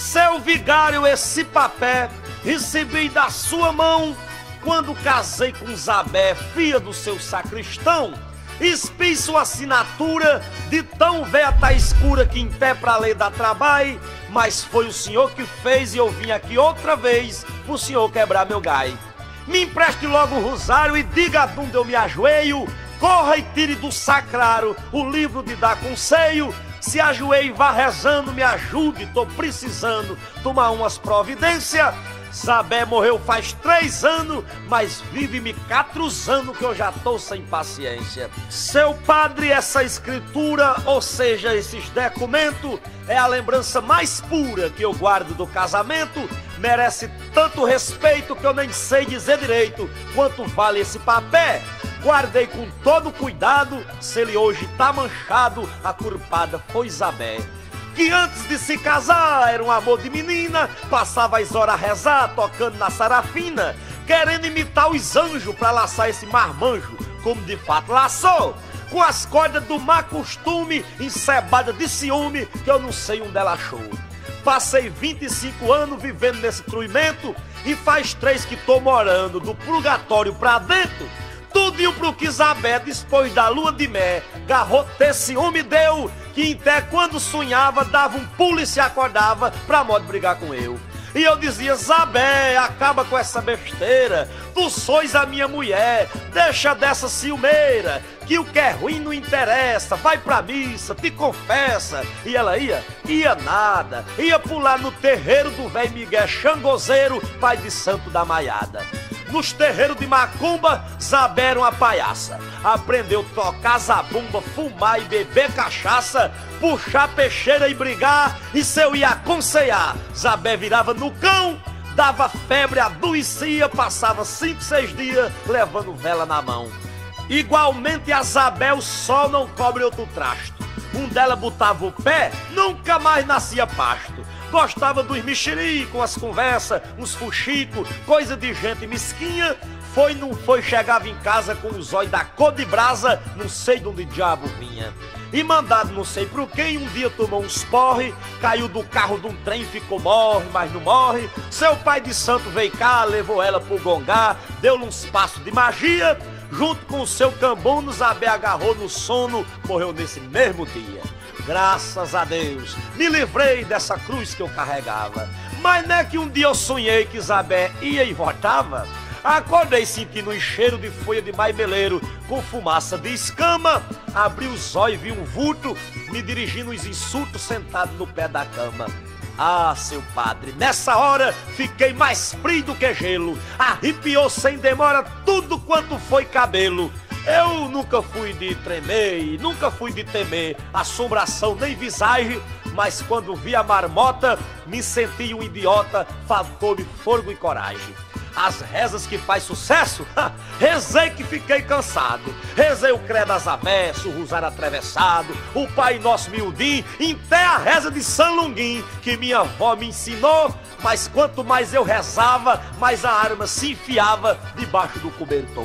Seu vigário, esse papel recebi da sua mão quando casei com Zabé, filha do seu sacristão. Espi sua assinatura de tão velha tá escura que em pé pra lei dá trabalho, mas foi o senhor que fez e eu vim aqui outra vez pro senhor quebrar meu gai. Me empreste logo o rosário e diga onde eu me ajoelho, corra e tire do sacrário o livro de dar conselho. Se ajoelhe e vá rezando, me ajude, tô precisando tomar umas providências. Zabé morreu faz 3 anos, mas vive me catruzando que eu já tô sem paciência. Seu padre, essa escritura, ou seja, esses documentos, é a lembrança mais pura que eu guardo do casamento. Merece tanto respeito que eu nem sei dizer direito quanto vale esse papel. Guardei com todo cuidado, se ele hoje tá manchado, a culpada foi Zabé, que antes de se casar era um amor de menina, passava as horas a rezar, tocando na sarafina, querendo imitar os anjos pra laçar esse marmanjo, como de fato laçou, com as cordas do má costume, encebada de ciúme, que eu não sei onde ela achou. Passei 25 anos vivendo nesse truimento, e faz 3 que tô morando do purgatório pra dentro. Tudinho pro que Zabé, depois da lua de mel, garrote ciúme deu, que até quando sonhava, dava um pulo e se acordava pra modo brigar com eu. E eu dizia, Zabé, acaba com essa besteira, tu sois a minha mulher, deixa dessa ciumeira, que o que é ruim não interessa, vai pra missa, te confessa. E ela ia nada, ia pular no terreiro do velho Miguel Xangozeiro, pai de santo da Maiada. Nos terreiros de macumba, Zabé era uma palhaça. Aprendeu a tocar zabumba, fumar e beber cachaça, puxar peixeira e brigar. E se eu ia aconselhar, Zabé virava no cão, dava febre, adoecia, passava 5, 6 dias levando vela na mão. Igualmente a Zabé, o sol não cobre outro trasto. Um dela botava o pé, nunca mais nascia pasto. Gostava dos mexeri, com as conversas, uns fuxicos, coisa de gente mesquinha. Foi, não foi, chegava em casa com os olhos da cor de brasa, não sei de onde diabo vinha. E mandado não sei por quem, um dia tomou uns porre, caiu do carro de um trem, ficou morre, mas não morre. Seu pai de santo veio cá, levou ela pro gongá, deu-lhe uns passos de magia. Junto com o seu cambuno, Zabé agarrou no sono, morreu nesse mesmo dia. Graças a Deus, me livrei dessa cruz que eu carregava. Mas não é que um dia eu sonhei que Zabé ia e voltava? Acordei sentindo um cheiro de folha de maimeleiro com fumaça de escama. Abri os olhos e vi um vulto me dirigindo os insultos sentado no pé da cama. Ah, seu padre, nessa hora fiquei mais frio do que gelo. Arrepiou sem demora tudo quanto foi cabelo. Eu nunca fui de tremer, nunca fui de temer assombração nem visagem, mas quando vi a marmota, me senti um idiota, faltou-me fôlego e coragem. As rezas que faz sucesso, rezei que fiquei cansado. Rezei o credo a Zabé, o rosário atravessado, o Pai Nosso miudinho, até a reza de São Longuinho, que minha avó me ensinou. Mas quanto mais eu rezava, mais a arma se enfiava debaixo do cobertor.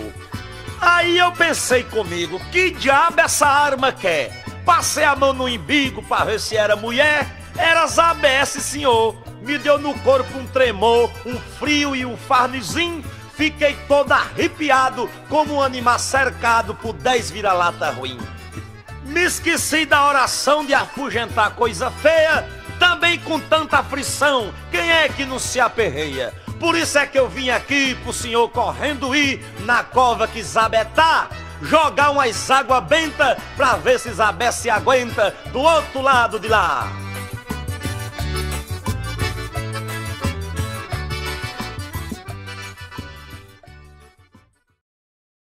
Aí eu pensei comigo, que diabo essa arma quer? Passei a mão no embigo pra ver se era mulher. Era Zabé, esse senhor. Me deu no corpo um tremor, um frio e um farnizinho. Fiquei todo arrepiado, como um animal cercado por 10 vira-lata ruim. Me esqueci da oração de afugentar coisa feia. Também com tanta aflição, quem é que não se aperreia? Por isso é que eu vim aqui pro senhor correndo ir na cova que Zabé tá, jogar umas água benta pra ver se Zabé se aguenta do outro lado de lá.